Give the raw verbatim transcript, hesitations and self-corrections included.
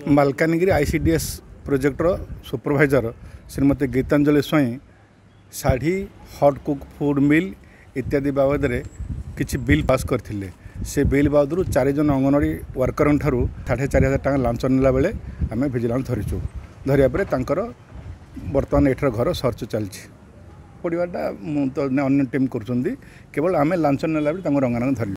Malkangiri ICDS projector supervisor Shrimati Geetanjali Swain शाढ़ी hot cook food meal इत्यादि बाबद में किसी बिल पास करते से बिल बाबद चार जन अंगनवाड़ी वर्कर ठारू साढ़े चार हजार टाँग लांच नेला बेले आम भिजिलांस धरीचु धरिया बर्तमान एठर घर सर्च चलती पड़ाटा तो अन्य टीम कर केवल आम लांच नेला बेले रंगारंग धर।